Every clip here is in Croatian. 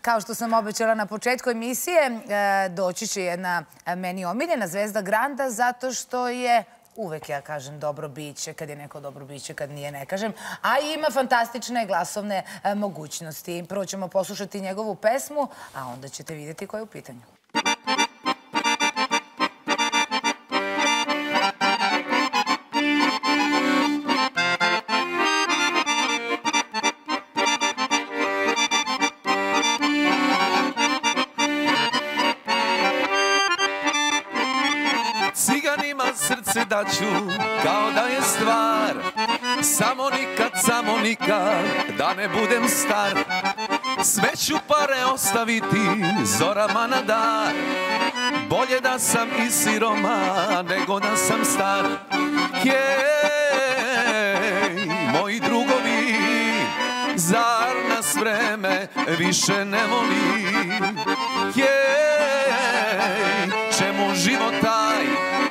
Kao što sam obećala na početku emisije, doći će jedna meni omiljena zvezda Granda, zato što je uvek, ja kažem, dobro biće, kad je neko dobro biće, kad nije, ne kažem, a ima fantastične glasovne mogućnosti. Prvo ćemo poslušati njegovu pesmu, a onda ćete vidjeti ko je u pitanju. Ciganima srce daću kao da je stvar, samo nikad da ne budem star. Sve ću pare ostaviti zorama na dar, bolje da sam i siroman nego da sam star. Jej, moji drugovi, zar nas vreme više ne voli? Jej, čemu život taj,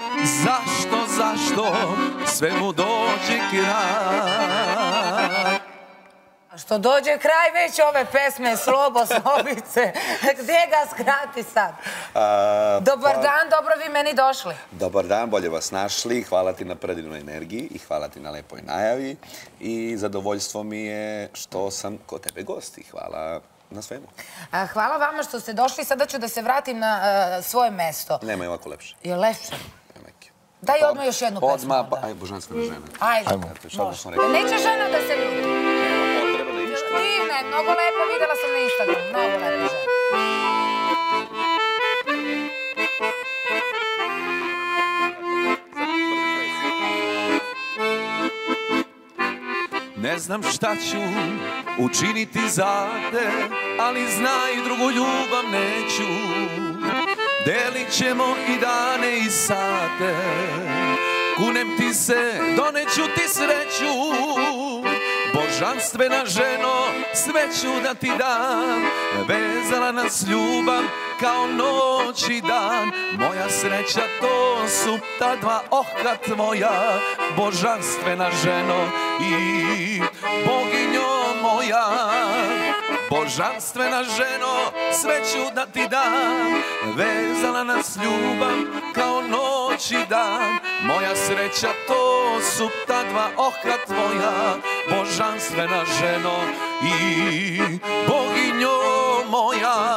zašto sve mu dođe kraj? Što dođe kraj već ove pesme, Slobo, Slobice, gdje ga skrati sad? Dobar dan, dobro vi meni došli. Dobar dan, bolje vas našli. Hvala ti na predivnoj energiji i hvala ti na lepoj najavi. I zadovoljstvo mi je što sam kod tebe gost i hvala na svemu. Hvala vama što ste došli. Sada ću da se vratim na svoje mesto. Nema je ovako lepše. Je lepše? Daj odmah još jednu pesmu. Odmah, aj, božanstvena žena. Ajde, može. Neće žena da se ljuti? Divna je, mnogo lepo, videla sam na Instagramu, mnogo lepo žena. Ne znam šta ću učiniti za te, ali znaj, drugu ljubav neću. Delit ćemo i dane i sate, kunem ti se, doneću ti sreću. Božanstvena ženo, sve ću da ti dam, vezala nas ljubav kao noć i dan. Moja sreća, to su ta dva oka tvoja, božanstvena ženo i boginjo moja. Božanstvena ženo, sve ću da ti dam, vezala nas ljubav kao noć i dan. Moja sreća, to su ta dva oka tvoja, božanstvena ženo i boginjo moja.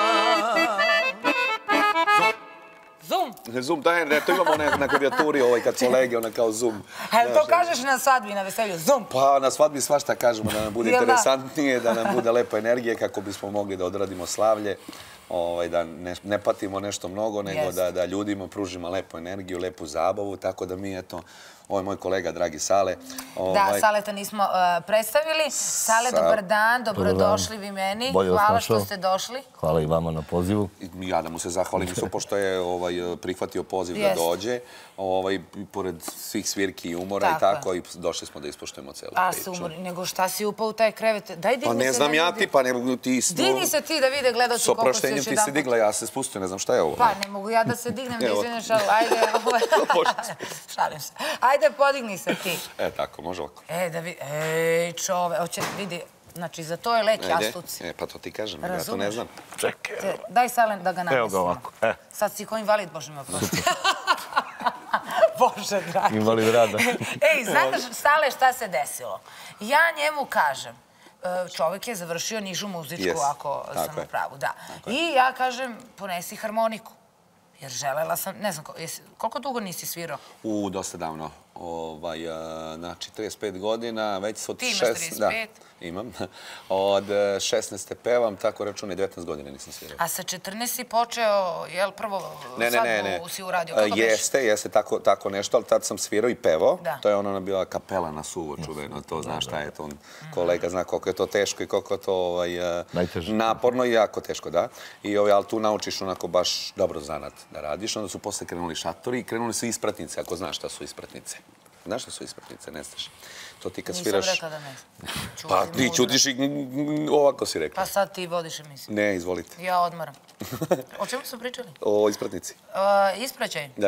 Zoom? Zoom, da, to imamo na klaviaturi kad kolege, ona kao Zoom. To kažeš na svadbi, na veselju, Zoom? Pa na svadbi svašta kažemo, da nam bude interesantnije, da nam bude lepa energija kako bismo mogli da odradimo slavlje, da ne patimo nešto mnogo, nego da ljudima pružimo lepu energiju, lepu zabavu, tako da mi, eto, ovo je moj kolega, dragi Sale. Da, Saleta nismo predstavili. Sale, dobar dan, dobrodošli vi meni. Hvala što ste došli. Hvala i vama na pozivu. Ja da mu se zahvalim isto pošto je prihvatio poziv da dođe. Pored svih svirki i umora i tako, i došli smo da ispoštujemo celu priču. A se umori, nego šta si upao u taj krevet? Daj digni se da vidi. Pa ne znam ja ti, pa ne mogu ti... Digni se ti da vide gledači koliko se još jedan... S oproštenjem ti se digla, ja se spustio, ne znam šta je ovo. Pa ne mogu ja da se dignem, da izvineš, ali ajde... Šalim se. Ajde, podigni se ti. Tako, može ovako. Da vidi, čove, hoće vidi, znači za to je lek jastuci. Pa to ti kažem, ja to ne znam. Čekaj. Daj Salen da ga nanesimo. Evo ga ovako. Sad si ko invalid, Bože me oprosti. Bože dragi. Invalid rada. Znaš, Sale, šta se desilo? Ja njemu kažem, čovjek je završio nižu muzičku, ako sam u pravu, da. I ja kažem, ponesi harmoniku. Jer želela sam, ne znam, koliko dugo nisi svirao? Dosta davno. Znači, 35 godina, već od... Ti imaš 35? Imam. Od 16. pevam, tako računaj, 19 godina nisam svirao. A sa 14 si počeo, jel prvo svadbu si uradio? Jeste, tako nešto, ali tad sam svirao i pevao. To je ona bila kapela na suvo, čuveno, to znaš šta je to. Kolega zna koliko je to teško i koliko je to naporno i jako teško, da. Ali tu naučiš onako baš dobro zanat da radiš. Onda su posle krenuli šatori i krenuli su ispratnice, ako znaš šta su ispratnice. Znaš šta su ispratnice, ne znaš? To ti kad sviraš... Nisam rekla da ne znam. Pa ti ćutiš i ovako si rekla. Pa sad ti vodiš emisiju. Ne, izvolite. Ja odmaram. O čemu smo pričali? O ispratnici. Ispraćaj? Da.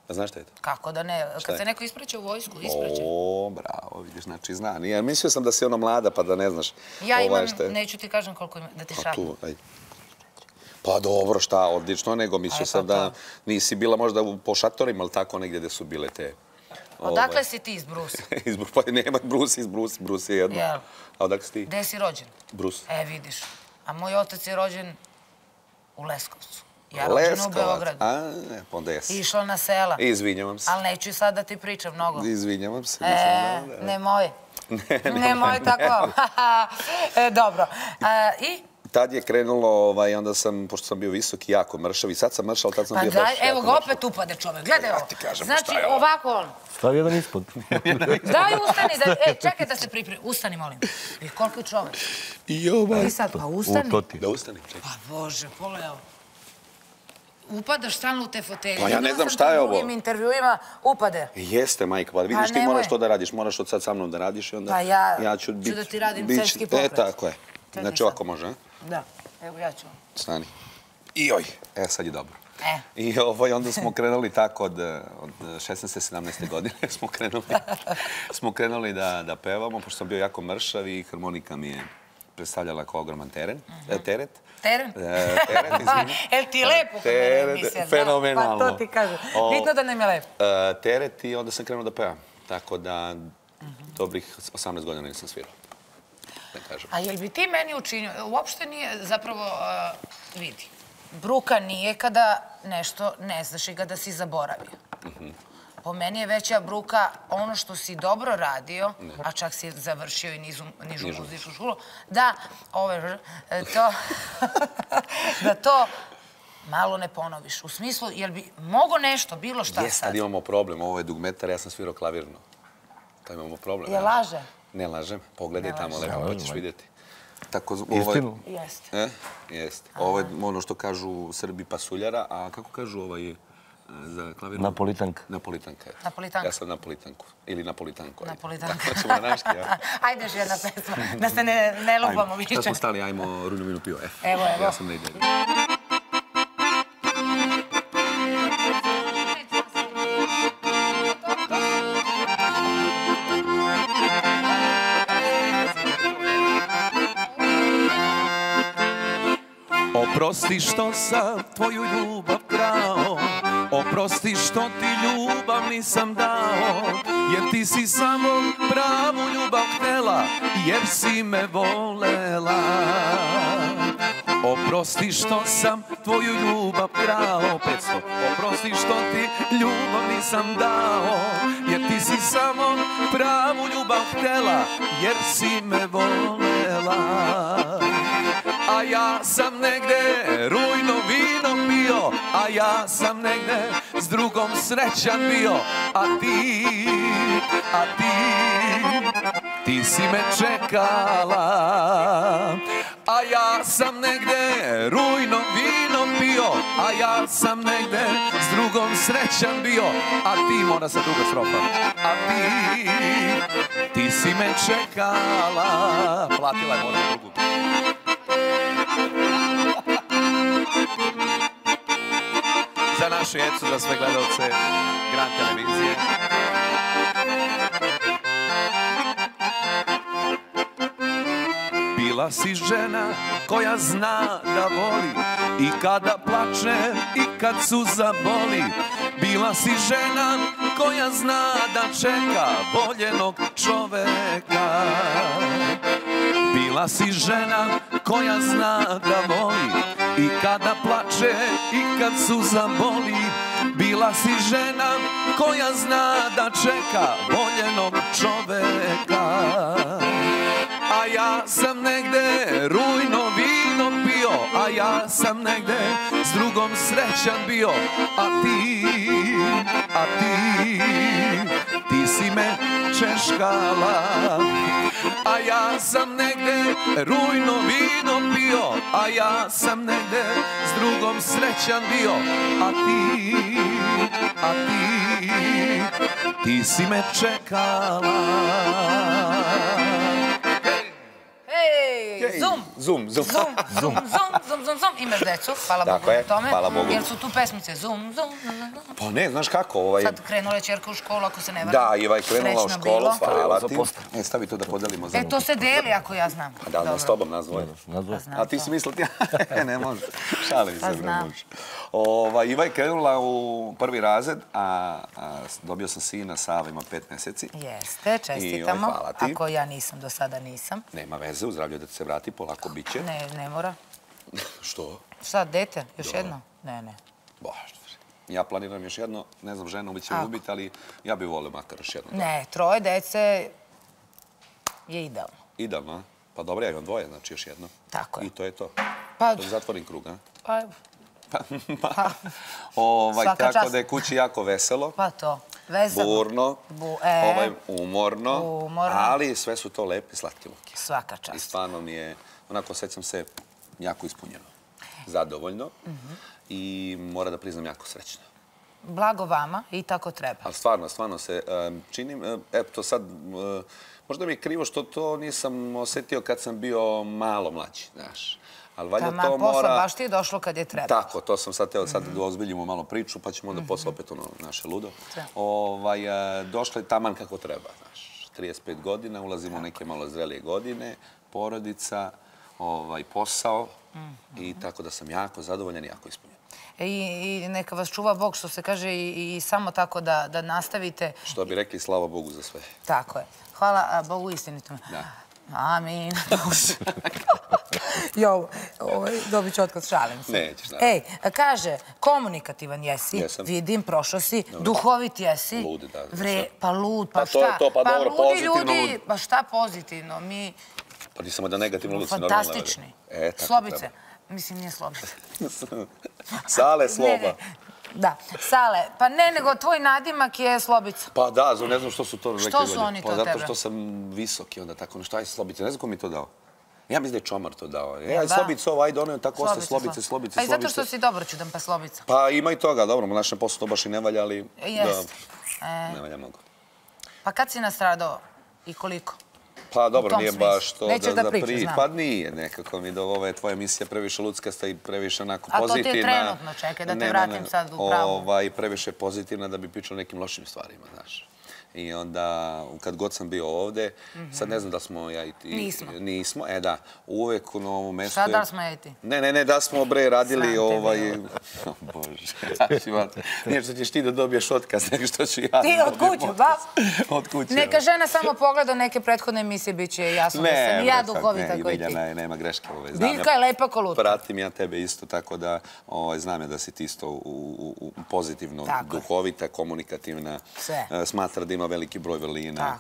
Znaš šta je to? Kako da ne? Kad se neko ispraća u vojsku, ispraća. O, bravo, vidiš, znači zna. Mislio sam da si ono mlada pa da ne znaš. Ja imam, neću ti kažem koliko ima, da ti šaljem. Pa dobro, šta, odlično, nego mislio sam da nisi bila možda po šatorima, ali tako negdje gde su bile te... Odakle si ti iz Brusa? Pa nema Brus iz Brus je jedno. A odakle si ti? Gde si rođen? Brus. Vidiš. A moj otac je rođen u Leskovcu. Ja rođena u Beogradu. A, pa onda jesi. Išla na sela. Izvinjavam se. Ali neću sad da ti pričam mnogo. Izvinjavam se. Nemoj. Nemoj tako. Dobro. I? Tad je krenulo, onda sam, pošto sam bio visok i jako mršav, i sad sam mršav, ali tad sam bio baš jako mršav. Evo ga, opet upade čovek. Gledaj ovo. Znači, ovako on. Stavi jedan ispod. Daj, ustani. Čekaj da se pripremi. Ustani, molim. I koliko je čovek? I sad, pa ustani. Da ustani, čekaj. Pa Bože, poleo. Upadaš stalno u te fotelje. Pa ja ne znam šta je ovo. U drugim intervjuima upade. Jeste, majka, pa vidiš ti moraš to da radiš. Moraš od sad sa mnom da radiš i onda... Pa ja ću da ti radim censki pokret. Tako je. Znači ovako može, a? Da, evo ja ću. Stani. I oj, sad je dobro. I onda smo krenuli tako od 16. 17. godine smo krenuli da pevamo, pošto sam bio jako mršav i harmonika mi je predstavljala kao ogroman teret. Teren? Teret, izvini. El ti je lepo kad me emisija? Fenomenalno. Pa to ti kažem. Bitno da nam je lepo. Teret i onda sam krenuo da pevam. Tako da dobrih 18 godina nisam svirao. A jel bi ti meni učinio, uopšte nije zapravo, vidi, bruka nije kada nešto ne znaš i kada si zaboravio. Po meni je veća bruka ono što si dobro radio, a čak si završio i nižu muzičku školu, da to malo ne ponoviš. U smislu, jel bi mogo nešto, bilo šta sad? Jes, sad imamo problem, ovo je dugmetar, ja sam svirao klavirno. To imamo problem. Je laže? Ne lažem, pogledaj tamo lepo, pa ćeš vidjeti. Istinu? Jeste. Jeste. Ovo je ono što kažu Srbi pasuljara, a kako kažu za klavirno? Napolitanka. Napolitanka. Napolitanka. Ja sam napolitanku. Ili napolitanku. Napolitanka. Tako ćemo našti, ja. Ajde još jedna pesma, da se ne lupamo više. Šta smo stali, ajmo Rujnu vinu pio. Evo. Ja sam ne ide. Oprosti što sam tvoju ljubav krao, oprosti što ti ljubav nisam dao, jer ti si samo pravu ljubav htela, jer si me volela. Oprosti što sam tvoju ljubav krao, 500. Oprosti što ti ljubav nisam dao, jer ti si samo pravu ljubav htela, jer si me volela. A ja sam negde rujno vino pio, a ja sam negde s drugom srećan bio, a ti si me čekala. A ja sam negde rujno vino pio, a ja sam negde s drugom srećan bio, a ti, mora se druga strofa, a ti si me čekala. Platila je, mora drugu. Za našu djecu, za sve gledalce Grand televizije. Bila si žena koja zna da voli i kada plače i kad suza boli. Bila si žena koja zna da čeka voljenog čoveka. Bila si žena koja zna da voli i kada plače i kad suza boli. Bila si žena koja zna da čeka voljenog čoveka. A ja sam negde rujno vino pio, a ja sam negde s drugom srećan bio, a ti si me češkala. A ja sam negde rujno vino pio, a ja sam negde s drugom srećan bio, a ti si me čekala. Hej, zoom! Zoom. Imaš decu, hvala Bogu na tome. Hvala Bogu. Jer su tu pesmice zoom. Pa ne, znaš kako? Sad krenula je ćerka u školu, ako se ne varam. Da, Iva je krenula u školu, hvala ti. Stavi to da podelimo. To se deli, ako ja znam. Da, s tobom nas dvoje. A ti si mislila ti? Ne može. Šalim se, ne može. Iva je krenula u prvi razred, a dobio sam sina, Sava ima 5 mjeseci. Jeste, čestitamo. Ako ja nisam, do sada nisam. Nema veze, uzdravlju da se vrati, polako bit će. Ne mora. Što? Sad, dete, još jedno? Ne. Bože, ja planiram još jedno, ne znam, ženu će ubiti, ali ja bih volio makar još jedno. Ne, 3 dece je idealno. Idealno, a? Pa dobro, ja imam 2, znači još jedno. Tako je. I to je to. Pa... Dok zatvorim krug, a? Pa... Tako da je kući jako veselo. Pa to. Vezano. Burno, umorno, ali sve su to lepe, slatke muke. Svaka čast. I stvarno mi je, onako, osjećam se jako ispunjeno, zadovoljno i mora da priznam jako srećno. Blago vama i tako treba. Ali stvarno se činim, eto sad, možda mi je krivo što to nisam osjetio kad sam bio malo mlađi, znaš. Ali valjda to mora... Posla baš ti je došlo kad je treba. Tako, to sam sad teo da ozbiljimo malo priču, pa ćemo onda posle opet ono naše ludo. Došlo je taman kako treba, znaš. 35 godina, ulazimo u neke malo zrelije godine, porodica, posao i tako da sam jako zadovoljan i jako ispunjen. I neka vas čuva Bog, što se kaže, i samo tako da nastavite. Što bi rekli, slava Bogu za sve. Tako je. Hvala Bogu istinitom. Da. Amin. Jo, dobit ću otkaz, šalim se. Nećeš, naravno. Kaže, komunikativan jesi, vidim, prošao si, duhovit jesi. Ludi, da. Pa lud, pa šta? Pa ludi ljudi, pa šta pozitivno? Pa ti samo da negativno lud si normalno. Fantastični. Slobice. Mislim, nije Slobice. Sale Sloba. Da, Sale, pa ne, nego tvoj nadimak je Slobica. Pa da, ne znam što su to rekli. Što su oni to tebe? Pa zato što sam visoki onda tako, šta je Slobica, ne znam ko mi to dao. Ja mislim da je Čomar to dao. Slobica ovo, ajde, ono je tako ostaje Slobice. Pa i zato što si dobroćudan, pa Slobica. Pa ima i toga, dobro, u našem poslu to baš i ne valja, ali... Jest. Ne valja mnogo. Pa kad si nastradao i koliko? Pa dobro, nije baš to nećeš da pričaš, znam. Pa nije, nekako mi do ove tvoje emisije previše luckasta i previše onako pozitivna. A to ti je trenutno, čekaj, da te vratim sad u pravu. Previše pozitivna da bi pričao o nekim lošim stvarima, znaš. I onda, kad god sam bio ovde, sad ne znam da smo ja i ti... Nismo, da. Uvek u novom mestu... Šta da smo ja i ti? Ne, da smo radili Bože, nije što ćeš ti da dobiješ otkaz, nego što ću ja da dobijem otkaz. Ti od kuće, ba? Od kuće. Neka žena samo pogleda neke prethodne emisije, bit će jasno da sam i ja duhovita koji ti. Ne, nema greške. Biljka je lepa ko lutka. Pratim ja tebe isto, tako da znam ja da si ti isto pozitivno duhovita, komunikativna. Smatra da ima veliki broj vrlina.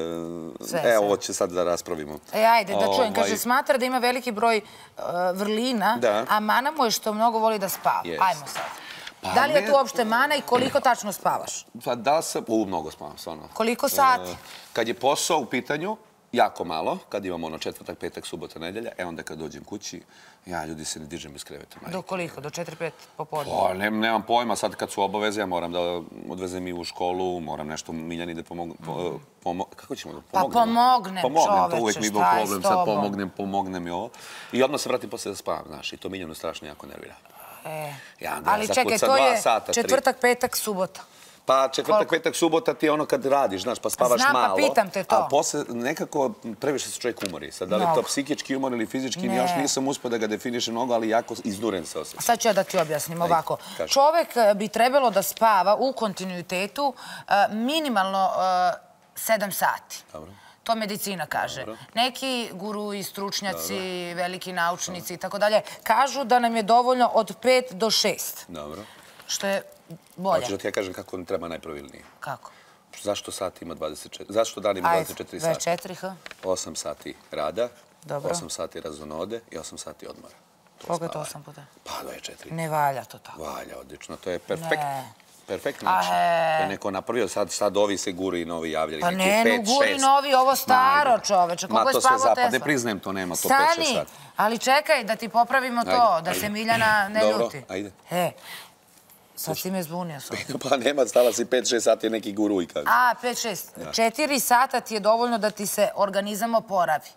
Ovo će sad da raspravimo. Ajde, da čujem. Kaže, smatra da ima veliki broj vrlina, a mana mu je što mnogo voli da spava. Ajmo sad. Da li je tu uopšte mana i koliko tačno spavaš? Pa da sam... Mnogo spavam, stvarno. Koliko sati? Kad je posao u pitanju, jako malo. Kad imamo četvrtak, petak, subota, nedelja, onda kad dođem kući, ja ljudi se ne dižem iz kreveta. Do koliko? Do 4-5 popodne? Pa, nemam pojma. Sad kad su obaveze, ja moram da odvezem i u školu, moram nešto Miljani da pomognem. Kako ćemo da pomognemo? Pa pomognem, čoveče, to uvek mi je bio problem. Sad pomognem i ovo. I odmah se vratim posle da spavam, znaš. I to Miljanu strašno jako nervira. Ali čekaj, to je četvrtak, petak, subota. Pa četvrtak, petak, subota ti je ono kad radiš, znaš, pa spavaš malo. Znam, pa pitam te to. A posle nekako previše se čovjek umori. Sad, da li je to psihički umor ili fizički, još nisam uspio da ga definišem mnogo, ali jako izduren se osjeća. Sad ću ja da ti objasnim ovako. Čovjek bi trebalo da spava u kontinuitetu minimalno 7 sati. To medicina kaže. Neki guru i stručnjaci, veliki naučnici i tako dalje, kažu da nam je dovoljno od 5 do 6. Dobro. Što je bolje. Hoćeš da ti ja kažem kako treba najpravilnije? Kako? Zašto sat ima 24? Zašto dan ima 24 sata? 24, 8 sati rada, 8 sati razonode i 8 sati odmora. Koliko je to 8 puta? Pa 24. Ne valja to tako. Valja, odlično. To je perfekt način. To je neko napravio, sad ovi se guri i novi javljali. Pa ne, guri novi, ovo staro čoveče. Koliko je spavao Tesla? Ne priznajem to, nema to 5-6 sati. Stani, ali čekaj da ti popravimo to, da se Miljana ne ljuti. Dobro, ajde. Sad si me zbunio. Pa nema, stala si 5-6 sati neki guruj, kaže. 5-6. 4 sata ti je dovoljno da ti se organizam oporavi.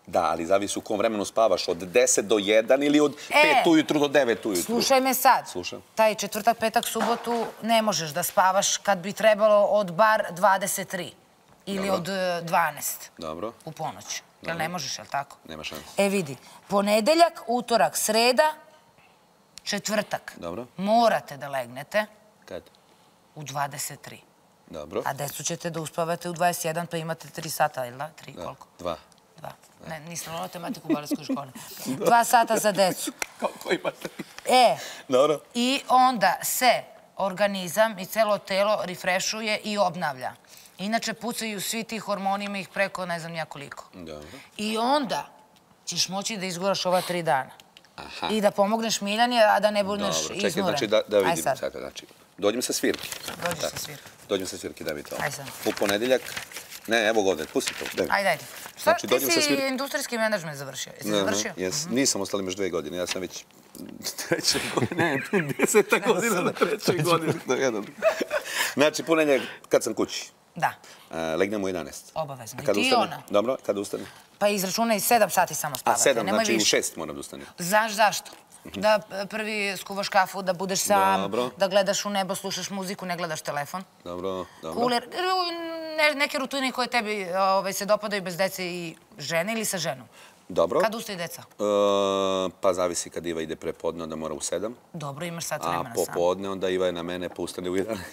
Da, ali zavisi u kom vremenu spavaš, od 10 do 1 ili od 5 ujutru do 9 ujutru. Slušaj me sad. Slušam. Taj četvrtak, petak, subotu ne možeš da spavaš kad bi trebalo od bar 23 ili od 12 u ponoć. Jel ne možeš, jel tako? Nema šanse. E vidi, ponedeljak, utorak, sreda, četvrtak. Dobro. Morate da legnete. Kad? U 23. Dobro. A decu ćete da uspavate u 21, pa imate 3 sata, ili da? 3 koliko? 2. Ne, nisam na matematiku u baletskoj školi. 2 sata za decu. Koliko imate? Dobro. I onda se organizam i celo telo rifrešuje i obnavlja. Inače, pucaju svi ti hormoni, ima ih preko ne znam nija koliko. Dobro. I onda ćeš moći da izgoraš ova 3 dana. I da pomogneš Miljani, a da ne budeš iznuren. Čekaj, znači da vidim sad. Dođem sa svirke. Dođem sa svirke, da mi to. U ponedeljak... Ne, evo ga ovdje, pusti to. Ajde. Šta ti si industrijski menadžment završio? Jesi završio? Nisam, ostalim još 2 godine. Ja sam već 3. godine, ne, 10. godina na 3. godini. Znači, ponedeljak kad sam kući. Da. Legnem u 11. Obavezno. I ti i ona. Dobro, kada ustane? Pa izračunaj 7 sati samo spavate. A 7, znači u 6 moram da ustane. Znaš zašto? Da prvi skuvaš kafu, da budeš sam, da gledaš u nebo, slušaš muziku, ne gledaš telefon. Dobro. Kuler, neke rutine koje tebi se dopadaju bez dece i žene ili sa ženom. Dobro. Kad ustaje deca? Pa zavisi kad Iva ide prepodne, onda mora u 7. Dobro, imaš sat vremena sam. A popodne, onda Iva je na mene, pa ustane u 11.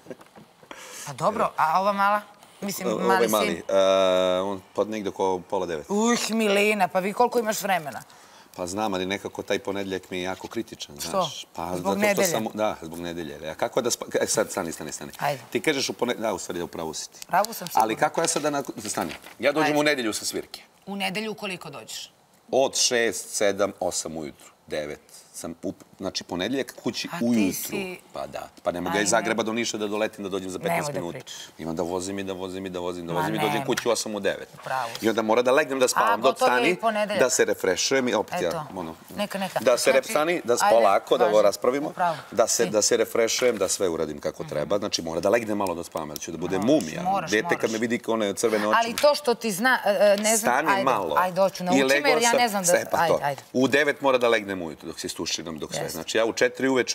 Pa dobro, a ova mala? Mislim, mali sin? On pod negdje oko pola 9. Milina, pa vi koliko imaš vremena? Pa znam, ali nekako taj ponedeljak mi je jako kritičan, znaš. Što? Zbog nedelje? Da, zbog nedelje. A kako je da... Sad, stani. Ajde. Ti kažeš u ponedeljak... Da, u stvari da upravo si ti. Pravo sam sigurno. Ali kako ja sad da... Stani. Ja dođem u nedelju sa svirke. U nedelju koliko dođeš? Od 6, 7, 8 ujutru, 9. Sam, znači, ponedeljak kući ujutru. Pa da. Pa ne mogu ja iz Zagreba do Niša da doletim da dođem za 15 minuta. Imam da vozim i dođem kući u 8 u 9. I onda mora da legnem da spavam dok stani, da se refrešujem i opet ja, da se repstani, da polako, da ovo raspravimo, da se refrešujem, da sve uradim kako treba. Znači, mora da legnem malo da spavam, da ću da bude mumija. Dete kad me vidi kao one crvene oči. Ali to što ti zna, ne znam, ajde, doću, nauči me jer ja ne znam da... Ajde. U 9 mora da legnem ujutru dok se istuširam, dok sve. Znači, ja u 4 uveče,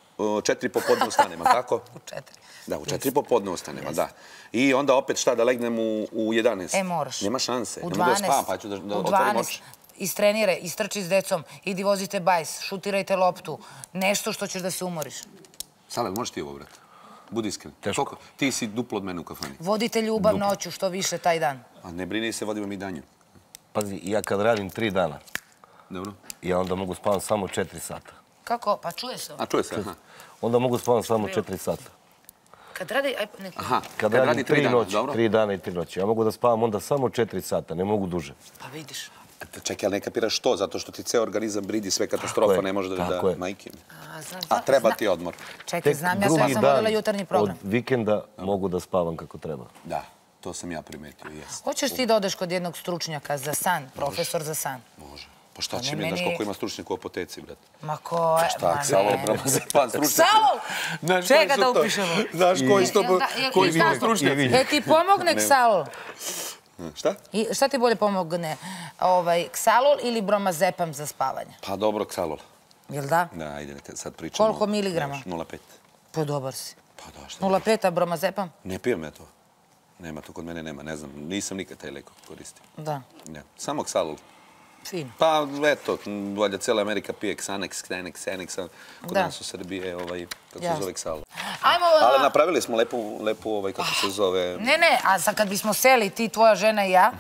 4 popodne ustanem, tako? U 4. Da, u 4 popodne ustanem, da. I onda opet šta, da legnem u 11? Moraš. Nema šanse. U 12. U 12. Istreniraj, istrči s decom, idi vozite bajs, šutirajte loptu, nešto što ćeš da se umoriš. Salel, možeš ti ovo, brat? Budi iskren. Teško. Ti si duplo od mene u kafani. Vodite ljubav noću, što više taj dan. A ne brini se, vodimo mi danju. Pazi, ja kad radim 3 dana, dobro, ja onda mogu spavam samo 4 sata. Kako? Pa čuje se ovo. A čuje se, aha. Onda mogu spavam samo 4 sata. Kad radi... Aha, kad radim 3 noći, 3 dana i 3 noći. Ja mogu da spavam onda samo 4 sata, ne mogu duže. Pa vidiš. Čekaj, ali ne kapiraš što? Zato što ti ceo organizam bridi, sve katastrofa, ne može da majke. A treba ti odmor. Čekaj, znam, ja sam vodila jutarnji program. Od vikenda mogu da spavam kako treba. Da, to sam ja primetio, jes. Hoćeš ti da odeš kod jednog stručnjaka za san, profesor za san? Može. Pa šta će mi, znaš koliko ima stručnjaka u apoteci, brat? Ma ko je? Šta, Ksalol, Bramazepan, stručnjak. Ksalol! Čega da upišemo? Znaš koji su stručnjaci? E ti pomogne Ksalol? Šta? Šta ti bolje pomogne? Ksalol ili bromazepam za spavanje? Pa dobro, Ksalol. Jel da? Da, ajde, sad pričamo. Koliko miligrama? 0,5. Pa dobar si. Pa da, šta? 0,5, a bromazepam? Ne pijem ja to. Nema, to kod mene nema, ne znam. Nisam nikad taj lek koristio. Da. Samo Ksalol. Fino. Pa, eto, valjda cijela Amerika pije Xanax, Xanax, kod nas u Srbiji je, kako se zove Ksalol. Ali napravili smo lepu, kako se zove... Ne, a sad kad bismo seli, ti, tvoja žena i ja,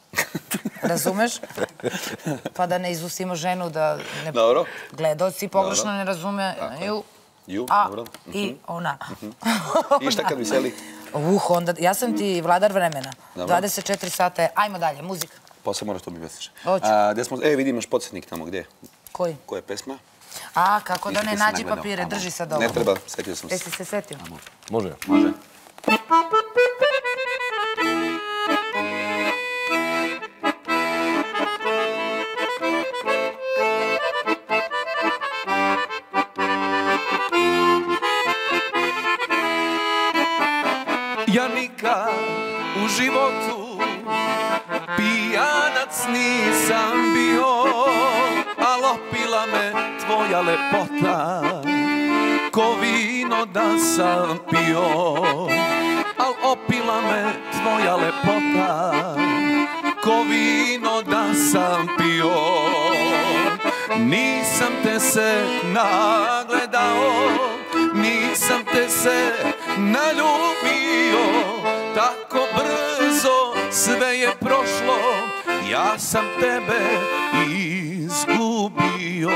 razumeš? Pa da ne izustimo ženu, da gledaoci pogrešno ne razumeju. A i ona. I šta kad bi seli? Onda, ja sam ti vladar vremena. 24 sata je, ajmo dalje, muzika. Posle moraš to mi besliš. Hoću. Vidi, imaš podsjetnik tamo, gdje? Koji? Koja je pesma? A, kako da ne, nađi papire, drži sad ovo. Ne treba, setio sam se. Jesi se setio? Može. Može. Ja nikad u životu pijana Ljubomorac nisam bio, al opila me tvoja lepota. Ko vino da sam pio, al opila me tvoja lepota. Ko vino da sam pio, nisam te se nagledao, nisam te se naljubio. Tako brzo sve je prošlo, ja sam tebe izgubio.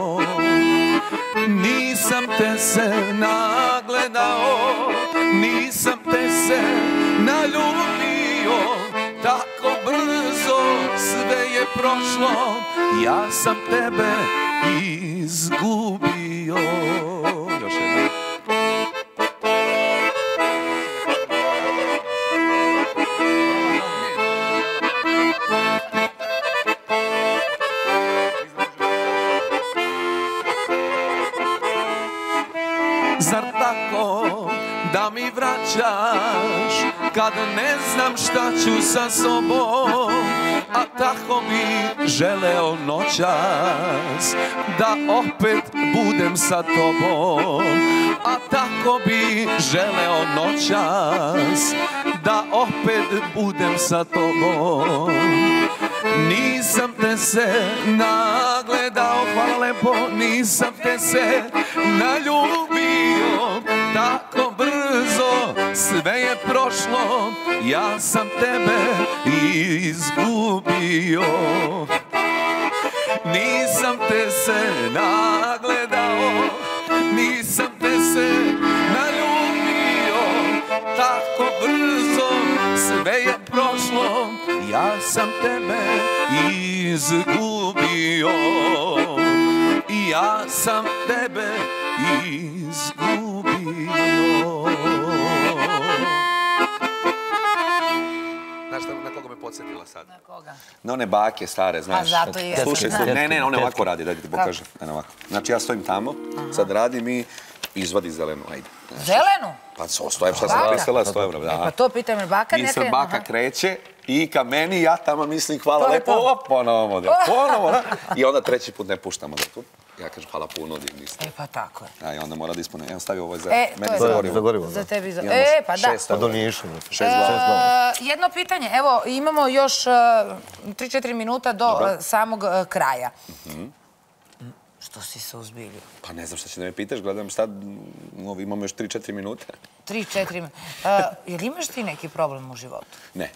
Nisam te se nagledao, nisam te se naljubio. Tako brzo sve je prošlo, ja sam tebe izgubio. Još jedno. Zar tako da mi vraćaš kad ne znam šta ću sa sobom? A tako bi želeo noćas da opet budem sa tobom. A tako bi želeo noćas da opet budem sa tobom. Nisam te se nagledao, hvala lepo, nisam te se naljubio. Tako brzo sve je prošlo, ja sam tebe izgubio. Nisam te se nagledao, nisam te se naljubio. Tako brzo sve je prošlo, ja sam tebe izgubio. I ja sam tebe izgubio. Znaš na koga me podsjetila sad? Na koga? Na one bake stare, znaš. A zato i je. Slušaj, ne, one ovako radi, da ti pokažem. Znači ja stojim tamo, sad radim i izvadi zelenu, ajde. Zelenu? Pa 100 evra, šta sam pristala, 100 evra, da. Pa to pitaj me, baka neka... I sad baka kreće i ka meni, ja tamo mislim hvala lepo, ponovo, da. I onda treći put ne puštamo da tu. Ja kažem hvala puno, niste. E pa tako je. I onda mora da ispune. Evo stavi ovo za meni za gorivo. Za tebi za... E pa da. Pa do nije išlo. Jedno pitanje, evo imamo još 3-4 minuta do samog kraja. Što si se uzbilio? Pa ne znam šta će da me pitaš, gledam šta, imamo još 3-4 minute. 3-4 minuta. Jel imaš ti neki problem u životu? Ne.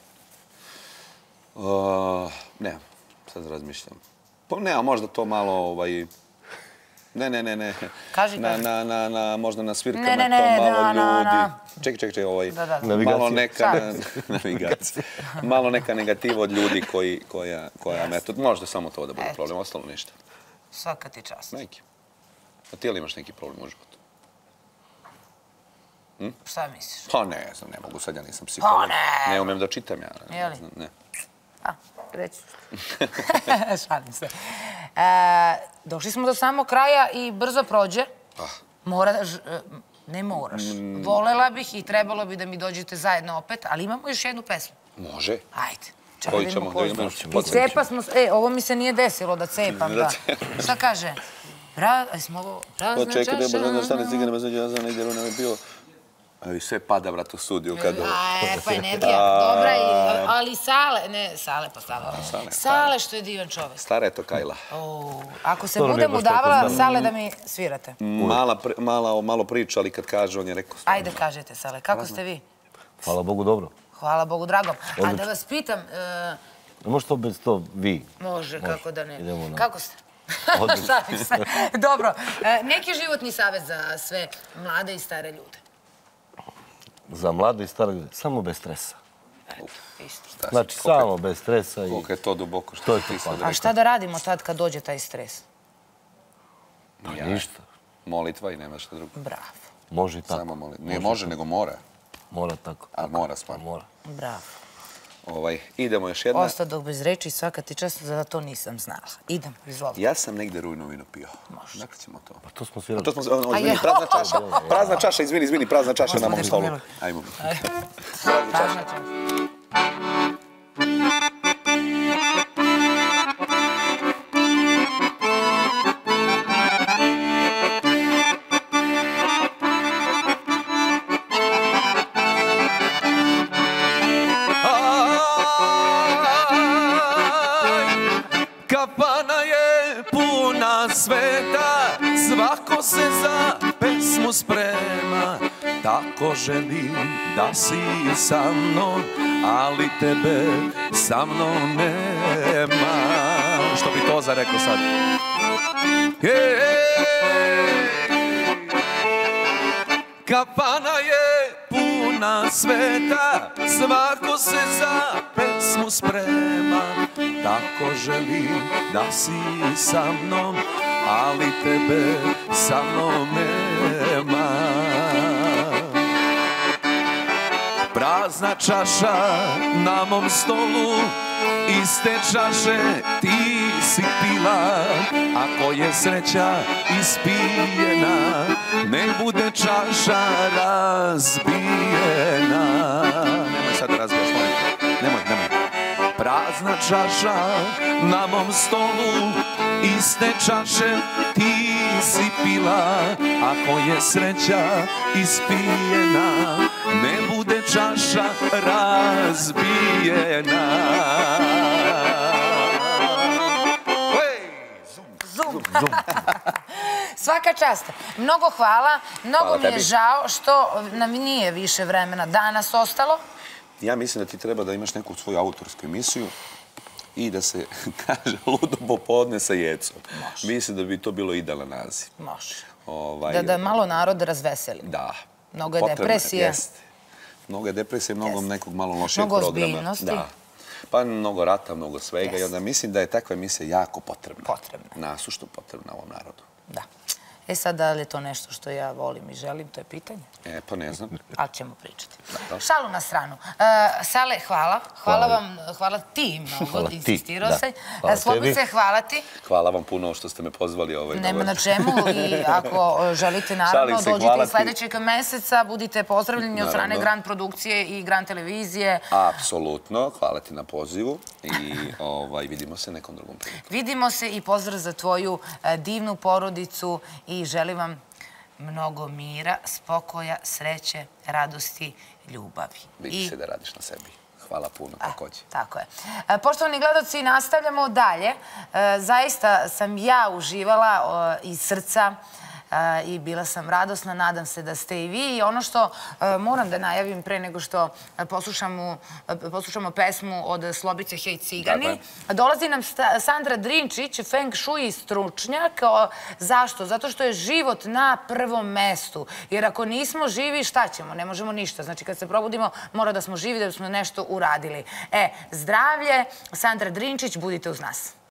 Ne, sad razmišljam. Pa ne, a možda to malo, ne. Kaži. Možda na svirkama to malo ljudi. Čekaj, malo neka navigacija. Malo neka negativa od ljudi koja metod. Možda samo to da bude problem, ostalo ništa. Svaka ti čast. Neki. A ti li imaš neki problem u životu? Šta misliš? Pa ne znam, ne mogu sad, ja nisam psiholog. Pa ne! Ne umem da čitam ja. Jeli? Ne. Reći ću. Šalim se. Došli smo do samog kraja i brzo prođe. Ne moraš. Volela bih i trebalo bi da mi dođete zajedno opet, ali imamo još jednu pesmu. Može. Ajde. Koji ćemo? I cepa smo... ovo mi se nije desilo da cepam, da. Šta kaže? Smo ovo... Prazna čaša... Čekaj, možda stane cigane, bez ja znam negdje, ono je bio... I sve pada, vrat, u studiju kad... Pa energija, dobra, ali Sale, ne, Sale pa Sale. Sale što je divan čovjek. Stara je to Kajla. Ako se budem udavala, Sale da mi svirate. Malo priča, ali kad kaže, on je rekao... Ajde, kažete, Sale, kako ste vi? Hvala Bogu, dobro. Hvala Bogu, dragom. A da vas pitam... Može to bez to vi? Može, kako da ne. Kako ste? Dobro, neki životni savjet za sve mlade i stare ljude. Za mlade i stare ljude, samo bez stresa. Isto. Znači, samo bez stresa i... Koliko je to duboko što je to pa? A šta da radimo tad kad dođe taj stres? Pa ništa. Molitva i nema šta drugo. Bravo. Može i tako. Samo molitva. Nije može, nego mora. Mora tako. A mora stvarno. Mora. Bravo. Idemo još jedna. Ostao dok bez reči, svaka ti čast, za to nisam znala. Idemo, izvolite. Ja sam negde rujno vino pio. Može. Dakle ćemo to. Pa to smo svirali. Izvini, prazna čaša. Prazna čaša, izvini, prazna čaša na mom stolu. Ajmo. Prazna čaša. svako se za pesmu sprema, tako želim da si sa mnom, ali tebe sa mnom nema. Što bi Toza rekao sad? Kafana je puna sveta, svako se za pesmu sprema, tako želim da si sa mnom, ali tebe sa mnom nema. Prazna čaša na mom stolu, iste čaše ti si pila. Ako je sreća ispijena, nek bude čaša razbijena. Nemoj sad da razbijaš, molim te. Nemoj. Prazna čaša na mom stolu, iste čaše ti si pila. Ako je sreća ispijena, ne bude čaša razbijena. Zum. Svaka čast. Mnogo hvala. Mnogo mi je žao što nam nije više vremena danas ostalo. Ja mislim da ti treba da imaš neku svoju autorsku emisiju i da se kaže Ludo popodne sa Jecom. Mislim da bi to bilo idealan naziv. Može. Da malo narod razveseli. Da. Mnogo je depresije. Mnogo je depresije, mnogo nekog malo lošijeg programa. Mnogo ozbiljnosti. Pa mnogo rata, mnogo svega. I onda mislim da je takva emisija jako potrebna. Potrebna. Nasušno potrebna ovom narodu. Da. E sad, da li je to nešto što ja volim i želim, to je pitanje. Pa ne znam. Ali ćemo pričati. Šalu na stranu. Sale, hvala. Hvala vam, hvala ti mnogo, insistirao se. Slobice, hvala ti. Hvala vam puno što ste me pozvali. Nema na čemu i ako želite, naravno, dođite i sljedećeg meseca, budite pozdravljeni od strane Grand produkcije i Grand televizije. Apsolutno, hvala ti na pozivu i vidimo se nekom drugom prilikom. Vidimo se i pozdrav za tvoju divnu porodicu i želim vam mnogo mira, spokoja, sreće, radosti, ljubavi. Vidi se da radiš na sebi. Hvala puno, takođe. Tako je. Poštovani gledaoci, nastavljamo dalje. Zaista sam ja uživala iz srca i bila sam radosna. Nadam se da ste i vi. I ono što moram da najavim pre nego što poslušamo pesmu od Slobice Hej Cigani. Dolazi nam Sandra Drinčić, Feng Shui stručnjak. Zašto? Zato što je život na prvom mestu. Jer ako nismo živi, šta ćemo? Ne možemo ništa. Znači, kad se probudimo, mora da smo živi, da smo nešto uradili. Zdravlje, Sandra Drinčić, budite uz nas.